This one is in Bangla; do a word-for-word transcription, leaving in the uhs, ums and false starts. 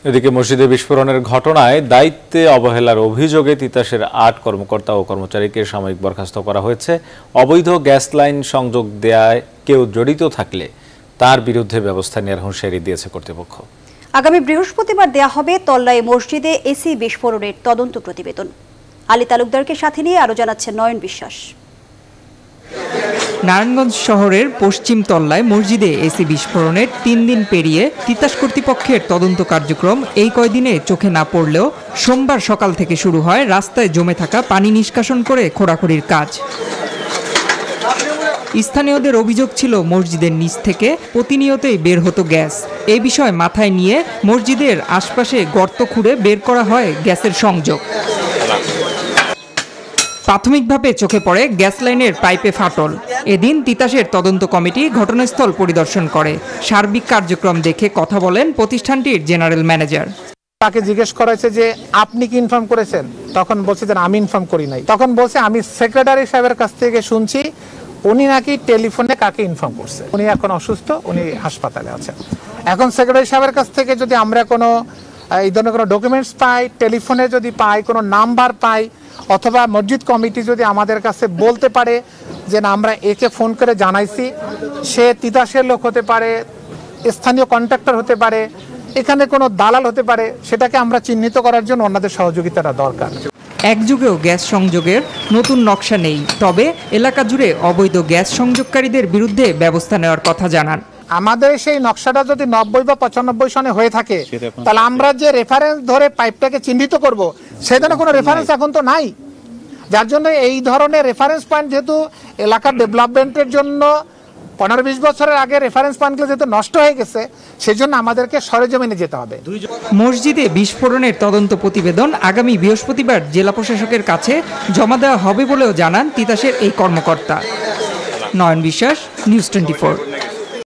এদিকে মসজিদে বিস্ফোরণের ঘটনায় দায়িত্বে অবহেলার অভিযোগে তিতাসের আট কর্মকর্তা ও কর্মচারীকে সাময়িক বরখাস্ত করা হয়েছে। অবৈধ গ্যাস লাইন সংযোগ দেয়ায় কেউ জড়িত থাকলে তার বিরুদ্ধে ব্যবস্থা নেওয়ার হুঁশিয়ারি দিয়েছে কর্তৃপক্ষ। আগামী বৃহস্পতিবার দেয়া হবে তল্লাই মসজিদে এসি বিস্ফোরণের তদন্ত প্রতিবেদন। আলী তালুকদারকে সাথে নিয়ে আরো জানাচ্ছেন নয়ন বিশ্বাস। নারায়ণগঞ্জ শহরের পশ্চিম তল্লায় মসজিদে এসি বিস্ফোরণের তিন দিন পেরিয়ে তিতাস কর্তৃপক্ষের তদন্ত কার্যক্রম এই কয়দিনে চোখে না পড়লেও সোমবার সকাল থেকে শুরু হয় রাস্তায় জমে থাকা পানি নিষ্কাশন করে খোঁড়াখুড়ির কাজ। স্থানীয়দের অভিযোগ ছিল মসজিদের নিচ থেকে প্রতিনিয়তই বের হতো গ্যাস। এই বিষয় মাথায় নিয়ে মসজিদের আশপাশে গর্ত খুঁড়ে বের করা হয় গ্যাসের সংযোগ। প্রাথমিকভাবে চোখে পড়ে গ্যাস লাইনের পাইপে ফাটল। এদিন তিতাসের তদন্ত কমিটি ঘটনাস্থল পরিদর্শন করে সার্বিক কার্যক্রম দেখে কথা বলেন প্রতিষ্ঠানটির জেনারেল ম্যানেজার। তাকে জিজ্ঞেস করা হয়েছে যে আপনি কি ইনফর্ম করেছেন, তখন বলছে যে আমি ইনফর্ম করি নাই। তখন বলছে আমি সেক্রেটারি সাহেবের কাছ থেকে শুনছি উনি নাকি টেলিফোনে কাকে ইনফর্ম করছে। উনি এখন অসুস্থ, উনি হাসপাতালে আছেন। এখন সেক্রেটারি সাহেবের কাছ থেকে যদি আমরা কোনো এই ধরনের কোনো ডকুমেন্টস পাই, টেলিফোনে যদি পাই, কোনো নাম্বার পাই, অথবা মসজিদ কমিটি যদি আমাদের কাছে বলতে পারে যে না আমরা একে ফোন করে জানাইছি, সে তিতাসের লোক হতে পারে, স্থানীয় কন্ট্রাক্টর হতে পারে, এখানে কোনো দালাল হতে পারে, সেটাকে আমরা চিহ্নিত করার জন্য ওনাদের সহযোগিতাটা দরকার। এক যুগেও গ্যাস সংযোগের নতুন নকশা নেই, তবে এলাকা জুড়ে অবৈধ গ্যাস সংযোগকারীদের বিরুদ্ধে ব্যবস্থা নেওয়ার কথা জানান। আমাদের সেই নকশাটা যদি নব্বই বা পঁচানব্বই সনে হয়ে থাকে, তাহলে আমরা যে রেফারেন্স ধরে পাইপটাকে চিহ্নিত করব, সেই ধরনের কোনো রেফারেন্স এখন তো নাই। যার জন্য এই ধরনের রেফারেন্স পয়েন্ট যেহেতু এলাকার ডেভেলপমেন্টের জন্য পনেরো বিশ বছরের আগে রেফারেন্স পয়েন্টগুলো যেহেতু নষ্ট হয়ে গেছে, সেই জন্য আমাদেরকে সরেজমিনে যেতে হবে। মসজিদে বিস্ফোরণের তদন্ত প্রতিবেদন আগামী বৃহস্পতিবার জেলা প্রশাসকের কাছে জমা দেওয়া হবে বলেও জানান তিতাসের এই কর্মকর্তা। নয়ন বিশ্বাস, নিউজ টোয়েন্টি ফোর।